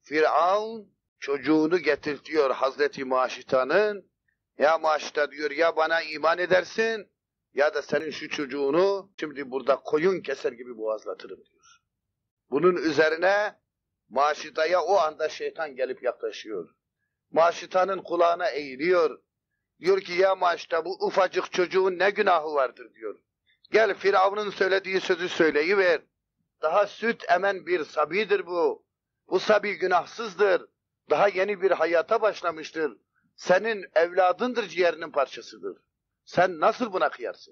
Firavun çocuğunu getirtiyor Hazreti Maşita'nın. Ya Maşita diyor, ya bana iman edersin ya da senin şu çocuğunu şimdi burada koyun keser gibi boğazlatırım diyor. Bunun üzerine Maşita'ya o anda şeytan gelip yaklaşıyor. Maşita'nın kulağına eğiliyor. Diyor ki ya Maşita, bu ufacık çocuğun ne günahı vardır diyor. Gel Firavun'un söylediği sözü söyleyiver. Daha süt emen bir sabidir bu. Bu sabi günahsızdır. Daha yeni bir hayata başlamıştır. Senin evladındır, ciğerinin parçasıdır. Sen nasıl buna kıyarsın?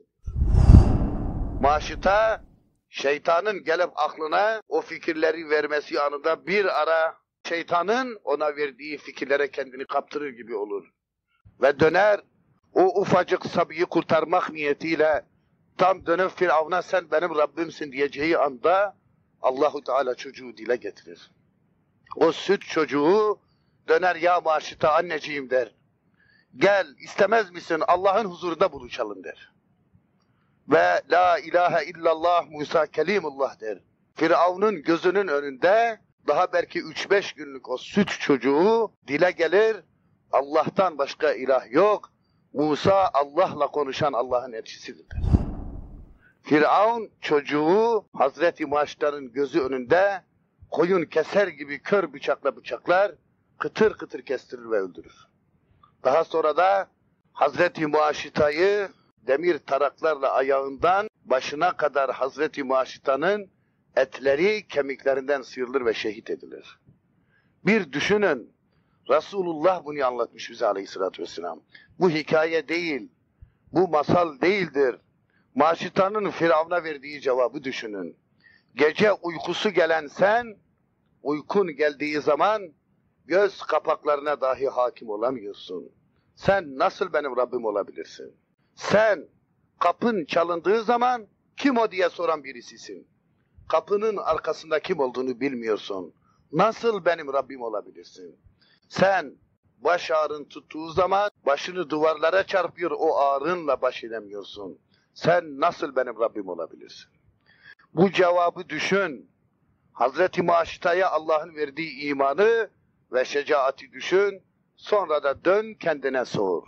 Maşita, şeytanın gelip aklına o fikirleri vermesi anında bir ara şeytanın ona verdiği fikirlere kendini kaptırır gibi olur. Ve döner, o ufacık sabiyi kurtarmak niyetiyle tam dönüp Firavun'a sen benim Rabbimsin diyeceği anda Allahu Teala çocuğu dile getirir. O süt çocuğu döner, ya Maşita anneciğim der. Gel, istemez misin Allah'ın huzurunda buluşalım der. Ve la ilahe illallah Musa kelimullah der. Firavun'un gözünün önünde daha belki 3-5 günlük o süt çocuğu dile gelir. Allah'tan başka ilah yok. Musa Allah'la konuşan Allah'ın elçisidir der. Firavun çocuğu Hazreti Maşita'nın gözü önünde koyun keser gibi kör bıçakla bıçaklar, kıtır kıtır kestirir ve öldürür. Daha sonra da Hazreti Maşita'yı demir taraklarla ayağından başına kadar Hazreti Maşita'nın etleri kemiklerinden sıyrılır ve şehit edilir. Bir düşünün, Resulullah bunu anlatmış bize aleyhissalatü vesselam. Bu hikaye değil, bu masal değildir. Maşita'nın Firavun'a verdiği cevabı düşünün. Gece uykusu gelen sen, uykun geldiği zaman göz kapaklarına dahi hakim olamıyorsun. Sen nasıl benim Rabbim olabilirsin? Sen kapın çalındığı zaman kim o diye soran birisisin. Kapının arkasında kim olduğunu bilmiyorsun. Nasıl benim Rabbim olabilirsin? Sen baş ağrın tuttuğu zaman başını duvarlara çarpıyor, o ağrınla baş edemiyorsun. Sen nasıl benim Rabbim olabilirsin? Bu cevabı düşün. Hazreti Maşita'ya Allah'ın verdiği imanı ve şecaati düşün. Sonra da dön kendine sor.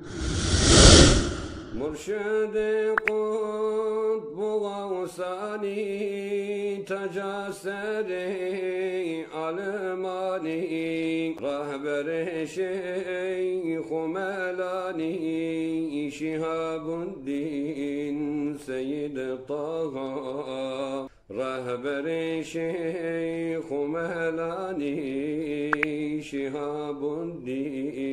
Mürşid-i Kutbu Gavsani Tecesseri Almani Rahber-i Şeyh-u Melani Şihabuddin Seyyid Taha Rahber-i Şeyh-u Melani Şihabuddin